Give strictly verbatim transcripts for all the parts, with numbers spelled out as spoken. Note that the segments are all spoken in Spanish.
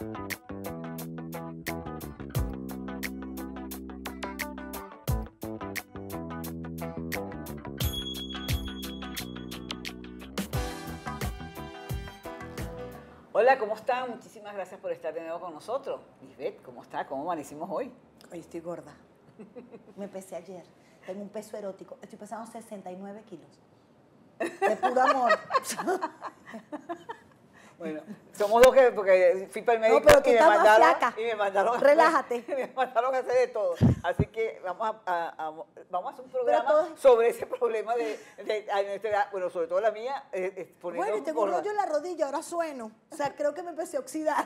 Hola, ¿cómo están? Muchísimas gracias por estar de nuevo con nosotros. Lisbeth, ¿cómo está? ¿Cómo amanecimos hoy? Hoy estoy gorda. Me pesé ayer. Tengo un peso erótico. Estoy pesando sesenta y nueve kilos. De puro amor. Bueno, somos dos que, porque fui para el médico No, pero tú y, me estás más mandaron, flaca. y me mandaron. Relájate. Me mandaron a hacer de todo. Así que vamos a, a- a- vamos a hacer un programa todo- sobre ese problema de, de- a nuestra edad, bueno, sobre todo la mía, eh, eh, Bueno, y poniéndonos tengo un gorda. rollo en la rodilla, ahora sueno. O sea, creo que me empecé a oxidar.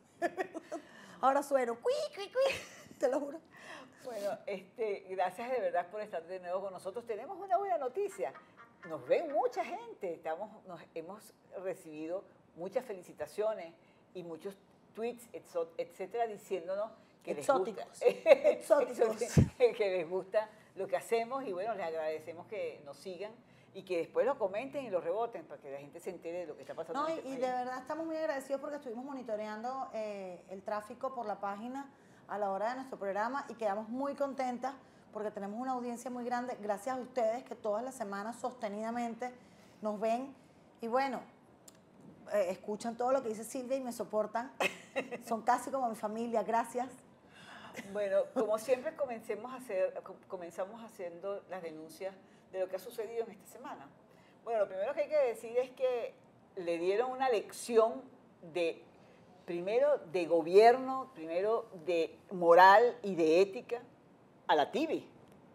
Ahora sueno. Cui, cui, cui. Te lo juro. Bueno, este, gracias de verdad por estar de nuevo con nosotros. Tenemos una buena noticia. Nos ven mucha gente. Estamos, nos, hemos recibido muchas felicitaciones y muchos tweets, etso- etcétera, diciéndonos que Exóticos. les gusta, Exóticos. que les gusta lo que hacemos y bueno, les agradecemos que nos sigan y que después lo comenten y lo reboten para que la gente se entere de lo que está pasando. No, en y, este y país. de verdad estamos muy agradecidos porque estuvimos monitoreando eh, el tráfico por la página a la hora de nuestro programa y quedamos muy contentas porque tenemos una audiencia muy grande, gracias a ustedes que todas las semanas sostenidamente nos ven y bueno, eh, escuchan todo lo que dice Silvia y me soportan. Son casi como mi familia, gracias. Bueno, como siempre comencemos a hacer, com- comenzamos haciendo las denuncias de lo que ha sucedido en esta semana. Bueno, lo primero que hay que decir es que le dieron una lección de, primero, de gobierno, primero, de moral y de ética a la Tibi.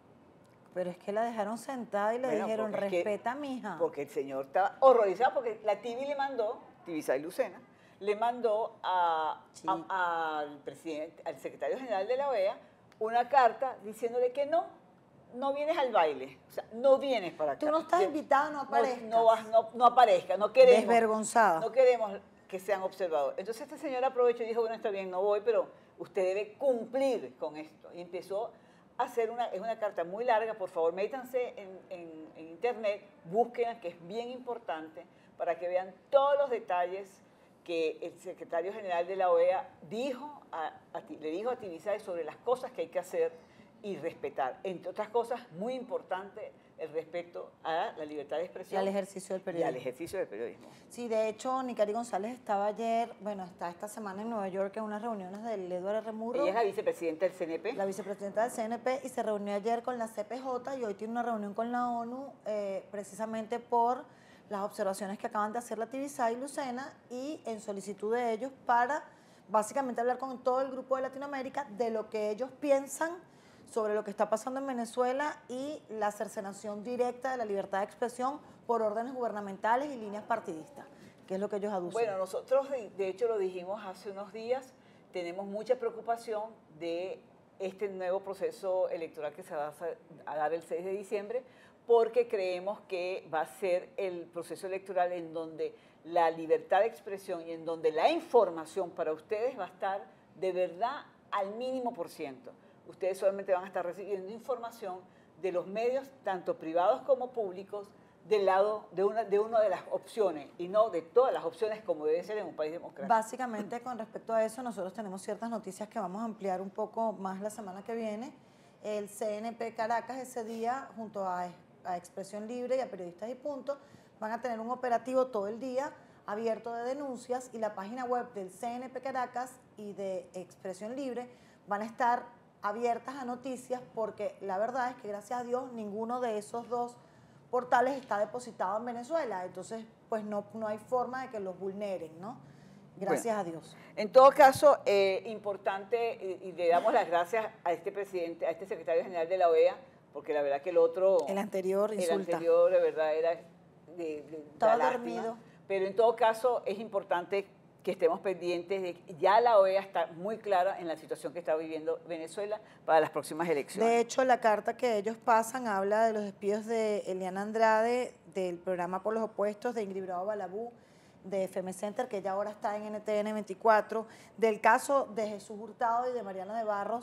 Pero es que la dejaron sentada y le Bueno, dijeron, porque es que- respeta, mija. Porque el señor estaba horrorizado, porque la Tibi le mandó, Tibisay Lucena, le mandó a- Sí. a- al presidente, al secretario general de la O E A, una carta diciéndole que no, no vienes al baile, o sea, no vienes para acá. Tú no estás Que- invitada, no aparezcas. No, vas- no, no aparezca, no queremos. Desvergonzada. No queremos que sean observados. Entonces este señor aprovechó y dijo, bueno, está bien, no voy, pero usted debe cumplir con esto. Y empezó a hacer una, es una carta muy larga, por favor, métanse en, en- en internet, búsquenla, que es bien importante, para que vean todos los detalles que el secretario general de la O E A dijo a, a ti- le dijo a Tibisay sobre las cosas que hay que hacer y respetar. Entre otras cosas, muy importante, el respeto a la libertad de Y expresión al ejercicio del y periodismo. al ejercicio del periodismo. Sí, de hecho, Nicari González estaba ayer, bueno, está esta semana en Nueva York en unas reuniones del Edward R. Murrow, Ella es la vicepresidenta del C N P. la vicepresidenta del C N P, y se reunió ayer con la C P J y hoy tiene una reunión con la ONU eh, precisamente por las observaciones que acaban de hacer la Tibisay y Lucena y en solicitud de ellos para básicamente hablar con todo el grupo de Latinoamérica de lo que ellos piensan sobre lo que está pasando en Venezuela y la cercenación directa de la libertad de expresión por órdenes gubernamentales y líneas partidistas, que es lo que ellos aducen. Bueno, nosotros de, de hecho lo dijimos hace unos días, tenemos mucha preocupación de este nuevo proceso electoral que se va a hacer- a dar el seis de diciembre, porque creemos que va a ser el proceso electoral en donde la libertad de expresión y en donde la información para ustedes va a estar de verdad al mínimo por ciento. Ustedes solamente van a estar recibiendo información de los medios, tanto privados como públicos, del lado de una, de una de las opciones y no de todas las opciones como debe ser en un país democrático. Básicamente, con respecto a eso, nosotros tenemos ciertas noticias que vamos a ampliar un poco más la semana que viene. El C N P Caracas ese día, junto a, a Expresión Libre y a Periodistas y Punto, van a tener un operativo todo el día abierto de denuncias y la página web del C N P Caracas y de Expresión Libre van a estar abiertas a noticias porque la verdad es que gracias a Dios ninguno de esos dos portales está depositado en Venezuela, entonces pues no, no hay forma de que los vulneren, ¿no? Gracias Bueno, a Dios. En todo caso, eh, importante, y, y le damos las gracias a este presidente, a este secretario general de la O E A, porque la verdad que el otro... El anterior insulta. El anterior, de verdad, era de, de, Estaba da lástima. dormido. Pero en todo caso, es importante que estemos pendientes de que ya la O E A está muy clara en la situación que está viviendo Venezuela para las próximas elecciones. De hecho, la carta que ellos pasan habla de los despidos de Eliana Andrade, del programa Por los Opuestos, de Ingrid Bravo Balabú, de F M Center, que ya ahora está en N T N veinticuatro, del caso de Jesús Hurtado y de Mariana de Barros,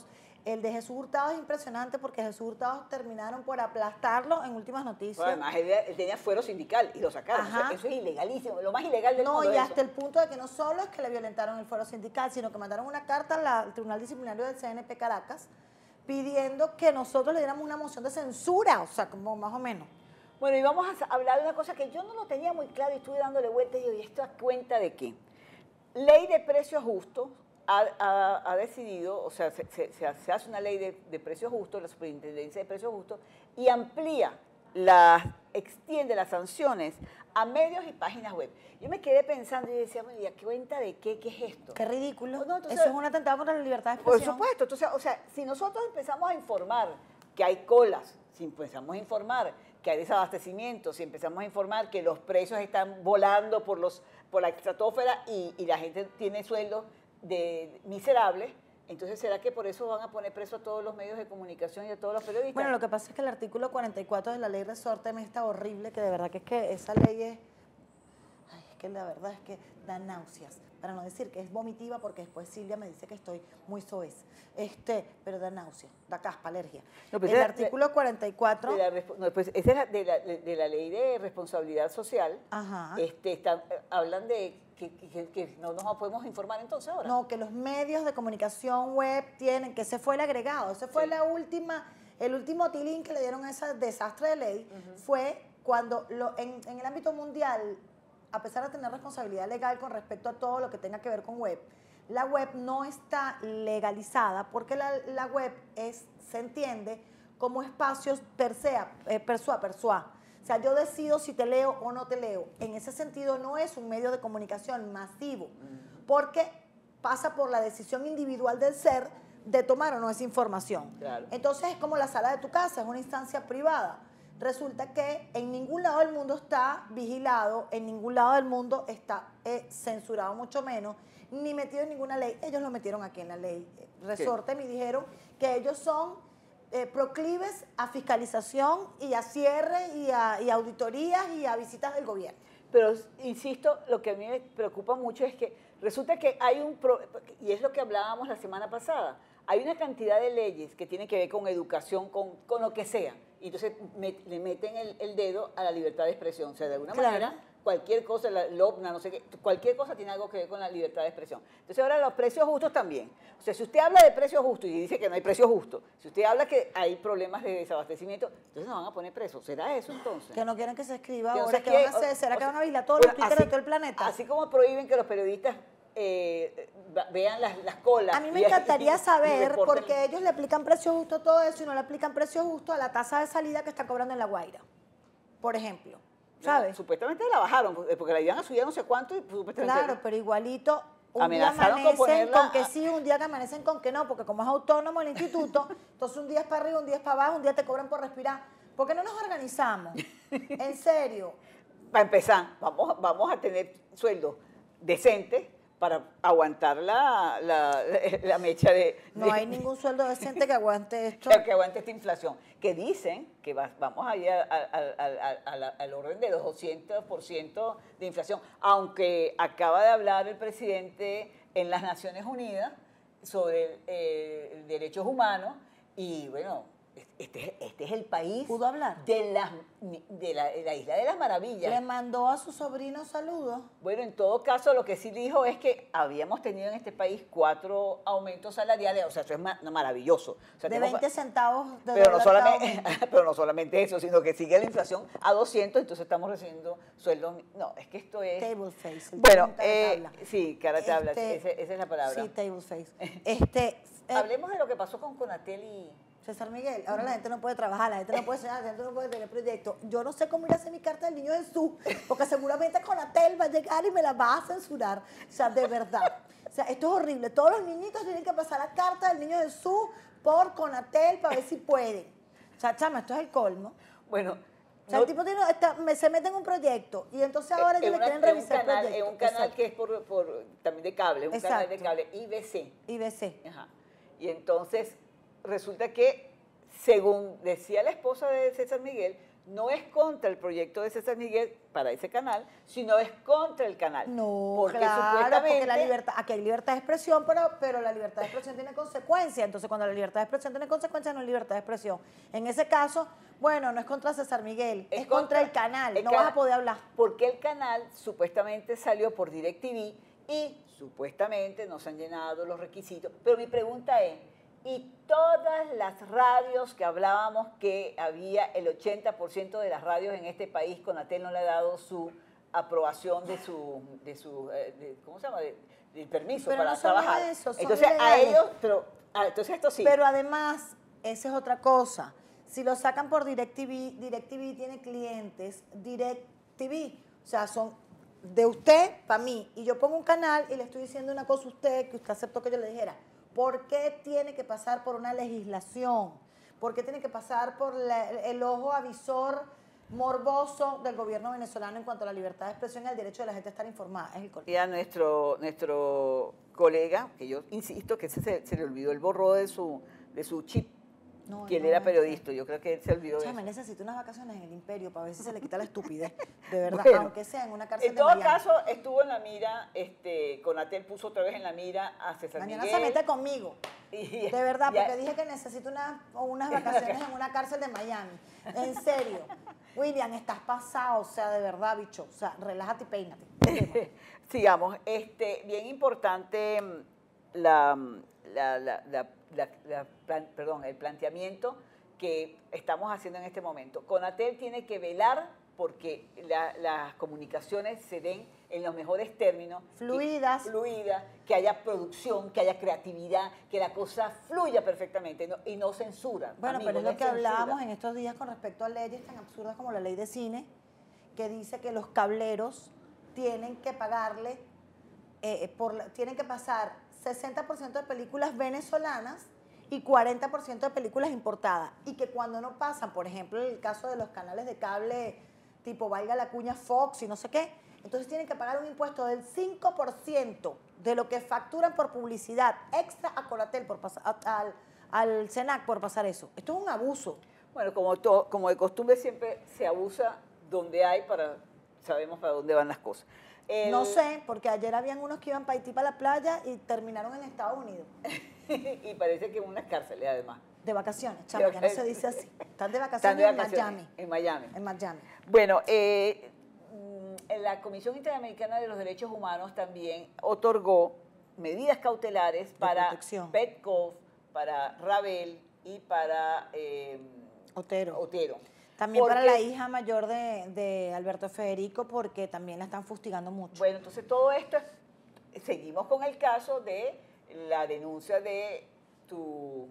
El de Jesús Hurtado es impresionante porque Jesús Hurtado terminaron por aplastarlo en últimas noticias. Bueno, además, él, él tenía fuero sindical y lo sacaron. Eso, eso es ilegalísimo, lo más ilegal del no, mundo. No, y es hasta eso. el punto de que no solo es que le violentaron el fuero sindical, sino que mandaron una carta al, al Tribunal Disciplinario del C N P Caracas pidiendo que nosotros le diéramos una moción de censura, o sea, como más o menos. Bueno, y vamos a hablar de una cosa que yo no lo tenía muy claro y estuve dándole vueltas y digo, ¿y esto a cuenta de qué? Ley de precios justos ha, ha, ha decidido, o sea, se, se, se hace una ley de, de precios justos, la Superintendencia de Precios Justos, y amplía, las, extiende las sanciones a medios y páginas web. Yo me quedé pensando y decía, bueno, ¿y a cuenta de qué? ¿Qué es esto? Qué ridículo. No, entonces, eso es un atentado contra la libertad de expresión. Por supuesto. Entonces, o sea, si nosotros empezamos a informar que hay colas, si empezamos a informar que hay desabastecimiento, si empezamos a informar que los precios están volando por, los, por la estratosfera y, y la gente tiene sueldos de, miserables, entonces ¿será que por eso van a poner preso a todos los medios de comunicación y a todos los periodistas? Bueno, lo que pasa es que el artículo cuarenta y cuatro de la ley Resorte me está horrible, que de verdad que es que esa ley es... Ay, es que la verdad es que da náuseas, para no decir que es vomitiva, porque después Silvia me dice que estoy muy soez, este, pero da náuseas, da caspa, alergia. No, pues el esa, artículo cuarenta y cuatro... De la, no, pues esa es la, de, la, de la ley de responsabilidad social. Ajá. Este, están, hablan de que, que, que no nos podemos informar entonces ahora. No, que los medios de comunicación web tienen, que ese fue el agregado, ese fue sí. la última, el último tilín que le dieron a ese desastre de ley, uh-huh. fue cuando lo, en, en el ámbito mundial, a pesar de tener responsabilidad legal con respecto a todo lo que tenga que ver con web, la web no está legalizada porque la, la web es, se entiende como espacios per se, eh, persua, persua. O sea, yo decido si te leo o no te leo. En ese sentido no es un medio de comunicación masivo, porque pasa por la decisión individual del ser de tomar o no esa información. Claro. Entonces es como la sala de tu casa, es una instancia privada. Resulta que en ningún lado del mundo está vigilado, en ningún lado del mundo está eh, censurado, mucho menos, ni metido en ninguna ley. Ellos lo metieron aquí en la ley Resorte, me dijeron que ellos son eh, proclives a fiscalización y a cierre y a, y a auditorías y a visitas del gobierno. Pero, insisto, lo que a mí me preocupa mucho es que resulta que hay un, pro, y es lo que hablábamos la semana pasada, hay una cantidad de leyes que tienen que ver con educación, con, con lo que sea, y entonces me, le meten el, el dedo a la libertad de expresión. O sea, de alguna claro. manera, cualquier cosa, la LOPNA, no sé qué, cualquier cosa tiene algo que ver con la libertad de expresión. Entonces ahora los precios justos también. O sea, si usted habla de precios justos y dice que no hay precios justos, si usted habla que hay problemas de desabastecimiento, entonces nos van a poner presos. ¿Será eso entonces? Que no quieren que se escriba que ahora, no sé ¿qué qué, van a hacer? ¿Será o, que van a vigilar todos bueno, los Twitter así, de todo el planeta? Así como prohíben que los periodistas eh, vean las, las colas. A mí me encantaría y, saber, y porque ellos le aplican precio justo a todo eso y no le aplican precio justo a la tasa de salida que está cobrando en La Guaira, por ejemplo. ¿Sabes? No, supuestamente la bajaron, porque la iban a subir a no sé cuánto y supuestamente... Claro, pero igualito un amenazaron día amanecen con, ponerla... con que sí, un día que amanecen con que no, porque como es autónomo el instituto, entonces un día es para arriba, un día es para abajo, un día te cobran por respirar. ¿Por qué no nos organizamos? En serio. Para empezar, vamos, vamos a tener sueldos decentes para aguantar la, la, la mecha de, de... No hay ningún sueldo decente que aguante esto. Que aguante esta inflación. Que dicen que va, vamos a ir al orden de los doscientos por ciento de inflación, aunque acaba de hablar el presidente en las Naciones Unidas sobre eh, derechos humanos y bueno... Este, este es el país ¿Pudo hablar? De, la, de, la, de la Isla de las Maravillas. ¿Le mandó a su sobrino saludos? Bueno, en todo caso, lo que sí dijo es que habíamos tenido en este país cuatro aumentos salariales, o sea, eso es ma maravilloso. O sea, de tenemos, veinte centavos de pero no, solamente, pero no solamente eso, sino que sigue la inflación a doscientos, entonces estamos recibiendo sueldos. No, es que esto es... Table face. Bueno, eh, sí, cara tabla, este, esa, esa es la palabra. Sí, table face. Este, eh, Hablemos de lo que pasó con Conatel y... César Miguel, ahora la gente no puede trabajar, la gente no puede soñar, la gente no puede tener proyectos. Yo no sé cómo ir a hacer mi carta del niño Jesús, porque seguramente Conatel va a llegar y me la va a censurar. O sea, de verdad. O sea, esto es horrible. Todos los niñitos tienen que pasar la carta del niño Jesús por Conatel para ver si pueden. O sea, chama, esto es el colmo. Bueno. O sea, no, el tipo tiene, está, me, se mete en un proyecto y entonces ahora ellos le quieren revisar un canal, el proyecto. Es un canal Exacto. que es por, por, también de cable, un Exacto. canal de cable, I B C. I B C. Ajá. Y entonces resulta que, según decía la esposa de César Miguel, no es contra el proyecto de César Miguel para ese canal, sino es contra el canal. No, porque claro, supuestamente porque la libertad, aquí hay libertad de expresión, pero, pero la libertad de expresión tiene consecuencias. Entonces, cuando la libertad de expresión tiene consecuencias, no es libertad de expresión. En ese caso, bueno, no es contra César Miguel, es, es contra, contra el canal, el no can vas a poder hablar. Porque el canal supuestamente salió por DirecTV y supuestamente no se han llenado los requisitos. Pero mi pregunta es, y todas las radios que hablábamos que había, el ochenta por ciento de las radios en este país, Conatel no le ha dado su aprobación de su, de su eh, de, ¿cómo se llama?, de, del permiso pero para no trabajar. Eso, entonces ilegales. a ellos, pero ah, entonces esto sí. Pero además, esa es otra cosa. Si lo sacan por DirecTV, DirecTV tiene clientes, DirecTV, o sea, son de usted para mí. Y yo pongo un canal y le estoy diciendo una cosa a usted que usted aceptó que yo le dijera. ¿Por qué tiene que pasar por una legislación? ¿Por qué tiene que pasar por la, el ojo avisor morboso del gobierno venezolano en cuanto a la libertad de expresión y al derecho de la gente a estar informada? Es el y a nuestro, nuestro colega, que yo insisto que ese se, se le olvidó, el borró de su, de su chip, no, que él no, era periodista, yo creo que él se olvidó Chame, de eso. necesito unas vacaciones en el Imperio para ver si se le quita la estupidez, de verdad, bueno, aunque sea en una cárcel en de todo Miami. caso, estuvo en la mira, este, Conatel puso otra vez en la mira a César Mañana Miguel. se mete conmigo, y, de verdad, ya, porque dije que necesito una, unas vacaciones en una cárcel de Miami, en serio. William, estás pasado, o sea, de verdad, bicho, o sea, relájate y peínate. Sigamos, este, bien importante la, la, la, la, la, la plan, perdón, el planteamiento que estamos haciendo en este momento. Conatel tiene que velar porque la, las comunicaciones se den en los mejores términos. Fluidas. Que, fluidas, que haya producción, que haya creatividad, que la cosa fluya perfectamente no, y no censura. Bueno, amigo, pero es no lo que censura. hablábamos en estos días con respecto a leyes tan absurdas como la ley de cine, que dice que los cableros tienen que pagarle, eh, por, tienen que pasar sesenta por ciento de películas venezolanas y cuarenta por ciento de películas importadas. Y que cuando no pasan, por ejemplo, en el caso de los canales de cable tipo valga la cuña Fox y no sé qué, entonces tienen que pagar un impuesto del cinco por ciento de lo que facturan por publicidad extra a Conatel, por pasar, a, al, al CENAC por pasar eso. Esto es un abuso. Bueno, como, to, como de costumbre siempre se abusa donde hay para, sabemos para dónde van las cosas. El, no sé, porque ayer habían unos que iban para Haití, para la playa y terminaron en Estados Unidos. Y parece que en unas cárceles además. De vacaciones, chama, que no se dice así. Están de vacaciones, Están de vacaciones en Miami. En Miami. En Miami. Bueno, eh, la Comisión Interamericana de los Derechos Humanos también otorgó medidas cautelares para Petkov, para Rabel y para eh, Otero. Otero. También porque, para la hija mayor de, de Alberto Federico, porque también la están fustigando mucho. Bueno, entonces todo esto, seguimos con el caso de la denuncia de tu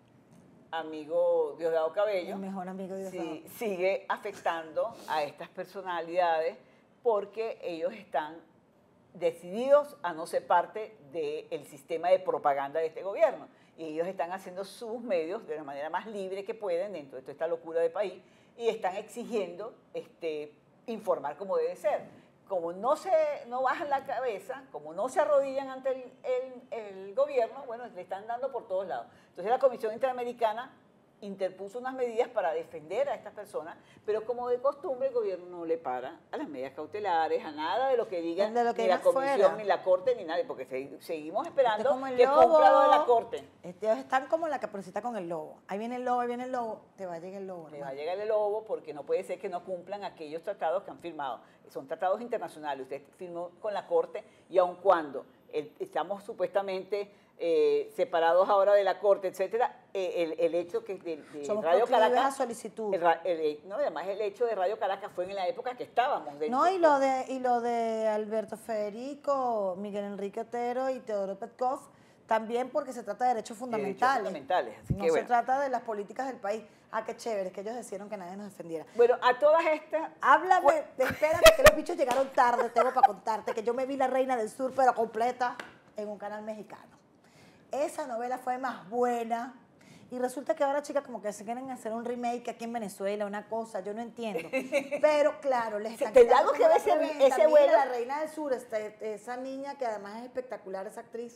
amigo Diosdado Cabello. Mi mejor amigo Diosdado. Sí, sigue afectando a estas personalidades porque ellos están decididos a no ser parte del sistema de propaganda de este gobierno. Y ellos están haciendo sus medios de la manera más libre que pueden dentro de toda esta locura de país y están exigiendo este, informar como debe ser. Como no, se, no bajan la cabeza, como no se arrodillan ante el, el, el gobierno, bueno, le están dando por todos lados. Entonces la Comisión Interamericana interpuso unas medidas para defender a estas personas, pero como de costumbre el gobierno no le para a las medidas cautelares, a nada de lo que diga de lo que ni la Comisión, fuera. ni la Corte, ni nadie, porque se, seguimos esperando este que lobo. cumpla lo de la Corte. Ellos están como la caperucita con el lobo. Ahí viene el lobo, ahí viene el lobo, te va a llegar el lobo. Te va a llegar el lobo porque no puede ser que no cumplan aquellos tratados que han firmado. Son tratados internacionales, usted firmó con la Corte y aun cuando el, estamos supuestamente eh, separados ahora de la Corte, etcétera, eh, el, el hecho que de, de Somos Radio Caracas, a solicitud. El, el, no, además el hecho de Radio Caracas fue en la época que estábamos. No, y lo de y lo de Alberto Federico, Miguel Enrique Otero y Teodoro Petkov, también porque se trata de derechos fundamentales. Derechos fundamentales. Así no que, se bueno. trata de las políticas del país. Ah, qué chévere, es que ellos decidieron que nadie nos defendiera. Bueno, a todas estas... Háblame, espérate que los bichos llegaron tarde, tengo para contarte que yo me vi La Reina del Sur, pero completa, en un canal mexicano. Esa novela fue más buena y resulta que ahora, chicas, como que se quieren hacer un remake aquí en Venezuela, una cosa, yo no entiendo. Pero claro, les están ¿Te algo que ver ese, ese Mira, vuelo? La Reina del Sur, este, esa niña que además es espectacular, esa actriz,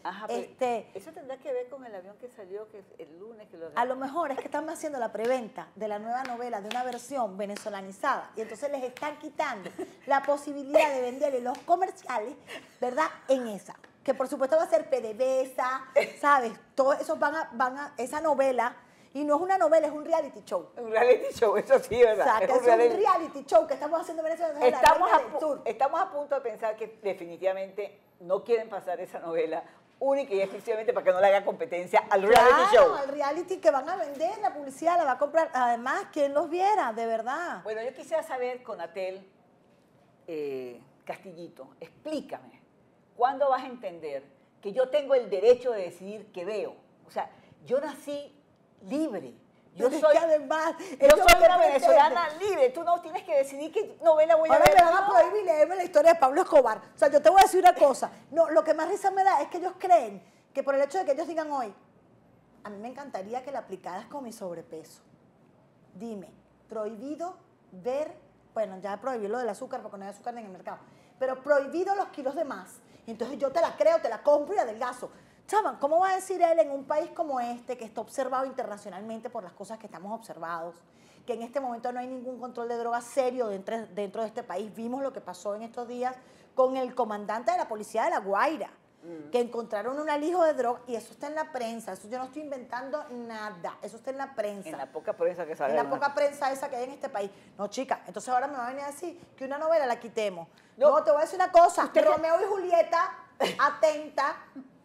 Ajá, pero este, eso tendrá que ver con el avión que salió que el lunes. Que lo a lo mejor es que están haciendo la preventa de la nueva novela de una versión venezolanizada y entonces les están quitando la posibilidad de venderle los comerciales, ¿verdad? En esa. Que por supuesto va a ser PDVSA, ¿sabes? Todos esos van a, van a, esa novela, y no es una novela, es un reality show. Un reality show, eso sí, ¿verdad? O sea, que es, un, un reality... reality show que estamos haciendo en Venezuela. Estamos a, sur. estamos a punto de pensar que definitivamente no quieren pasar esa novela única y exclusivamente para que no le haga competencia al claro, reality show. al reality que van a vender, la publicidad la va a comprar. Además, ¿quién los viera? De verdad. Bueno, yo quisiera saber, Conatel, eh, Castillito, explícame, ¿cuándo vas a entender que yo tengo el derecho de decidir qué veo? O sea, yo nací libre. Yo Pero soy, es que además, yo soy una venezolana libre. Tú no tienes que decidir qué novela voy a Ahora ver. me van a prohibir leerme la historia de Pablo Escobar. O sea, yo te voy a decir una cosa. No, lo que más risa me da es que ellos creen que por el hecho de que ellos digan hoy, a mí me encantaría que la aplicaras con mi sobrepeso. Dime, prohibido ver, bueno, ya prohibí lo del azúcar porque no hay azúcar en el mercado, pero prohibido los kilos de más. Entonces yo te la creo, te la compro y adelgazo. Chaval, ¿cómo va a decir él en un país como este, que está observado internacionalmente por las cosas que estamos observados, que en este momento no hay ningún control de drogas serio dentro, dentro de este país? Vimos lo que pasó en estos días con el comandante de la policía de La Guaira, mm. que encontraron un alijo de droga, y eso está en la prensa, eso yo no estoy inventando nada, eso está en la prensa. En la poca prensa que sale. En la poca prensa esa que hay en este país. No, chica, entonces ahora me va a venir a decir que una novela la quitemos. No, no te voy a decir una cosa, Usted Romeo y Julieta, atenta,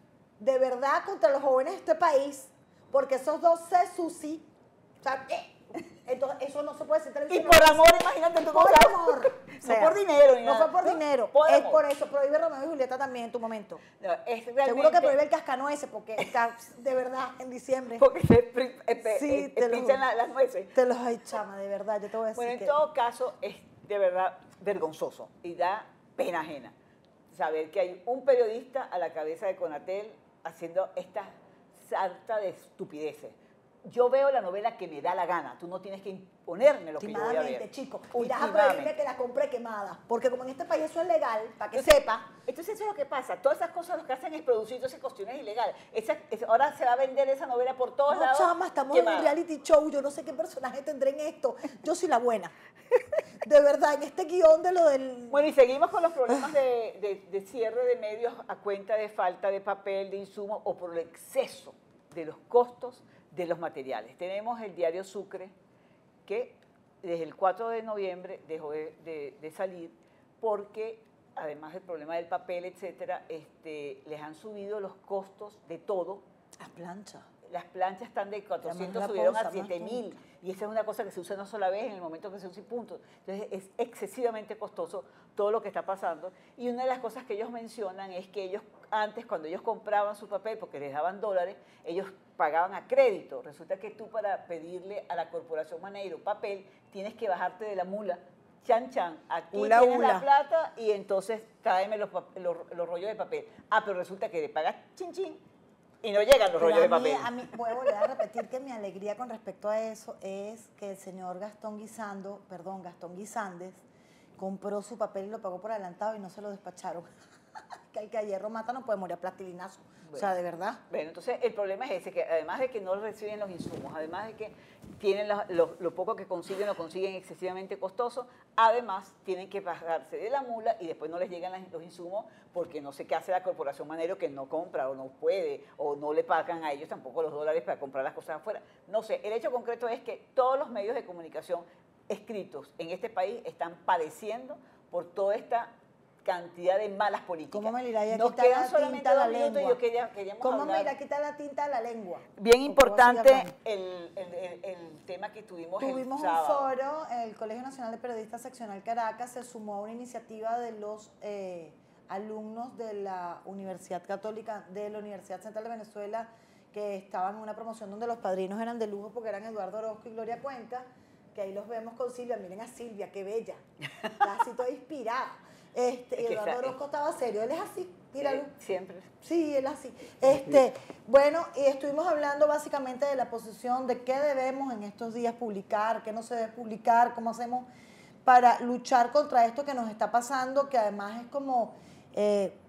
de verdad, contra los jóvenes de este país, porque esos dos se suci, o sea, ¿qué? Entonces eso no se puede decir televisión. Y por amor, imagínate tú. Por sabes. amor. No o sea, por dinero ni No nada. fue por dinero. Por es amor. por eso. Prohíbe Romeo y Julieta también en tu momento. No, es realmente, seguro que prohíbe el cascanueces, porque está de verdad en diciembre. Porque se pri- eh, sí, eh, te pinchan los, la, las nueces. Te los hay, chama, de verdad, yo te voy a decir. Bueno, en que... todo caso, es de verdad vergonzoso y da pena ajena saber que hay un periodista a la cabeza de Conatel haciendo esta sarta de estupideces. Yo veo la novela que me da la gana. Tú no tienes que imponerme lo que yo voy a ver. Chico, irás a prohibirme que la compre quemada. Porque como en este país eso es legal, para que sepa. Entonces eso es lo que pasa. Todas esas cosas lo que hacen es producir todas esas cuestiones ilegales. Esa, es, ahora se va a vender esa novela por todos no, lados. Chama, estamos quemada. en un reality show. Yo no sé qué personaje tendré en esto. Yo soy la buena. De verdad, en este guión de lo del... Bueno, y seguimos con los problemas de, de, de cierre de medios a cuenta de falta de papel, de insumos o por el exceso de los costos de los materiales. Tenemos el diario Sucre, que desde el cuatro de noviembre dejó de, de, de salir porque, además del problema del papel, etcétera, este, les han subido los costos de todo. Las planchas. Las planchas están de cuatrocientos, la subieron posa, a siete mil. Y esa es una cosa que se usa una sola vez en el momento que se usa y punto. Entonces es excesivamente costoso todo lo que está pasando. Y una de las cosas que ellos mencionan es que ellos antes, cuando ellos compraban su papel, porque les daban dólares, ellos pagaban a crédito. Resulta que tú, para pedirle a la Corporación Maneiro papel, tienes que bajarte de la mula. Chan, chan, aquí ula, tienes ula. la plata y entonces tráeme los, los, los rollos de papel. Ah, pero resulta que le pagas chin, chin y no llegan los Pero rollos de a mí, papel. a mí, voy a volver a repetir que mi alegría con respecto a eso es que el señor Gastón Guisando, perdón, Gastón Guisandes, compró su papel y lo pagó por adelantado y no se lo despacharon. Que el que a hierro mata no puede morir a plastilinazo. Bueno, o sea, de verdad. Bueno, entonces el problema es ese, que además de que no reciben los insumos, además de que tienen lo, lo, lo poco que consiguen, lo consiguen excesivamente costoso, además tienen que bajarse de la mula y después no les llegan las, los insumos porque no sé qué hace la Corporación Maneiro, que no compra o no puede o no le pagan a ellos tampoco los dólares para comprar las cosas afuera. No sé, el hecho concreto es que todos los medios de comunicación escritos en este país están padeciendo por toda esta cantidad de malas políticas. ¿Cómo me irá a Nos quitar quedan la solamente tinta a la dos minutos y lengua? yo quería, queríamos ¿Cómo hablar. me irá a quitar la tinta a la lengua? Bien importante el, el, el, el tema que tuvimos, Tuvimos el sábado. un foro, el Colegio Nacional de Periodistas Seccional Caracas se sumó a una iniciativa de los eh, alumnos de la Universidad Católica, de la Universidad Central de Venezuela, que estaban en una promoción donde los padrinos eran de lujo porque eran Eduardo Orozco y Gloria Cuenca, que ahí los vemos con Silvia. Miren a Silvia, qué bella, está así toda inspirada. Este, y Eduardo esa, Orozco estaba serio, él es así, míralo. Eh, siempre. Sí, él así. Este, bueno, y estuvimos hablando básicamente de la posición, de qué debemos en estos días publicar, qué no se debe publicar, cómo hacemos para luchar contra esto que nos está pasando, que además es como, eh,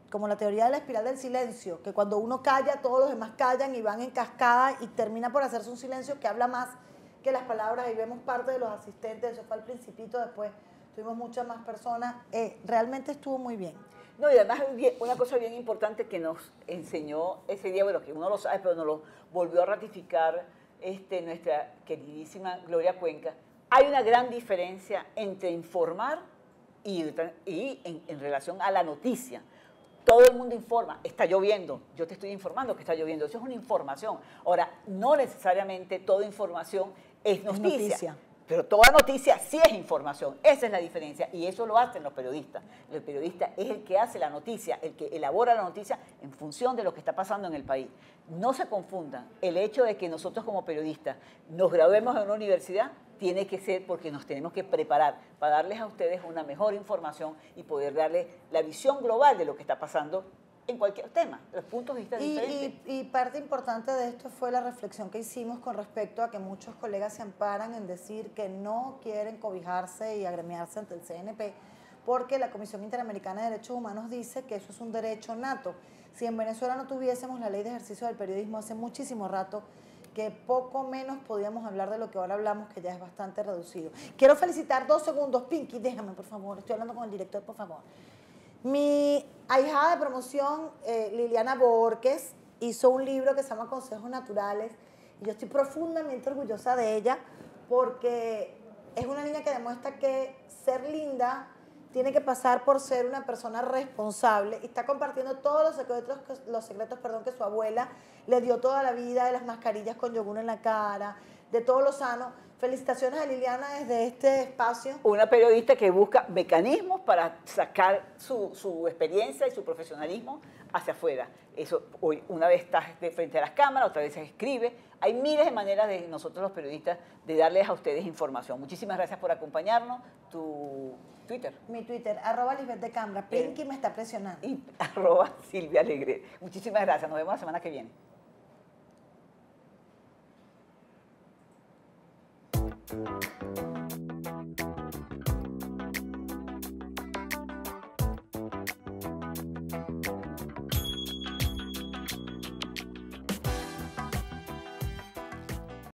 como la teoría de la espiral del silencio, que cuando uno calla, todos los demás callan y van en cascada y termina por hacerse un silencio que habla más que las palabras, y vemos parte de los asistentes, eso fue al principito, después tuvimos muchas más personas, eh, realmente estuvo muy bien. No, y además una cosa bien importante que nos enseñó ese día, bueno, que uno lo sabe, pero nos lo volvió a ratificar este, nuestra queridísima Gloria Cuenca, hay una gran diferencia entre informar y, y en, en relación a la noticia. Todo el mundo informa, está lloviendo, yo te estoy informando que está lloviendo, eso es una información. Ahora, no necesariamente toda información es noticia. Es noticia. Pero toda noticia sí es información, esa es la diferencia, y eso lo hacen los periodistas. El periodista es el que hace la noticia, el que elabora la noticia en función de lo que está pasando en el país. No se confundan, el hecho de que nosotros como periodistas nos graduemos en una universidad tiene que ser porque nos tenemos que preparar para darles a ustedes una mejor información y poder darles la visión global de lo que está pasando en cualquier tema, los puntos de vista y, diferentes. Y, y parte importante de esto fue la reflexión que hicimos con respecto a que muchos colegas se amparan en decir que no quieren cobijarse y agremiarse ante el C N P, porque la Comisión Interamericana de Derechos Humanos dice que eso es un derecho nato. Si en Venezuela no tuviésemos la ley de ejercicio del periodismo hace muchísimo rato, que poco menos podíamos hablar de lo que ahora hablamos, que ya es bastante reducido. Quiero felicitar dos segundos, Pinky, déjame por favor, estoy hablando con el director, por favor. Mi ahijada de promoción, eh, Liliana Borges, hizo un libro que se llama Consejos Naturales y yo estoy profundamente orgullosa de ella porque es una niña que demuestra que ser linda tiene que pasar por ser una persona responsable y está compartiendo todos los secretos, los secretos perdón, que su abuela le dio toda la vida, de las mascarillas con yogur en la cara, de todo lo sano. Felicitaciones a Liliana desde este espacio. Una periodista que busca mecanismos para sacar su, su experiencia y su profesionalismo hacia afuera. Eso, hoy, una vez estás de frente a las cámaras, otra vez escribe. Hay miles de maneras de nosotros los periodistas de darles a ustedes información. Muchísimas gracias por acompañarnos. Tu Twitter. Mi Twitter, arroba Lisbeth de Cambra. Pinky eh, me está presionando. Y arroba Silvia Alegre. Muchísimas gracias. Nos vemos la semana que viene. Thank you.